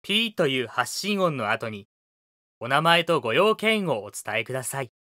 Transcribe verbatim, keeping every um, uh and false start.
P という発信音の後に、お名前とご用件をお伝えください。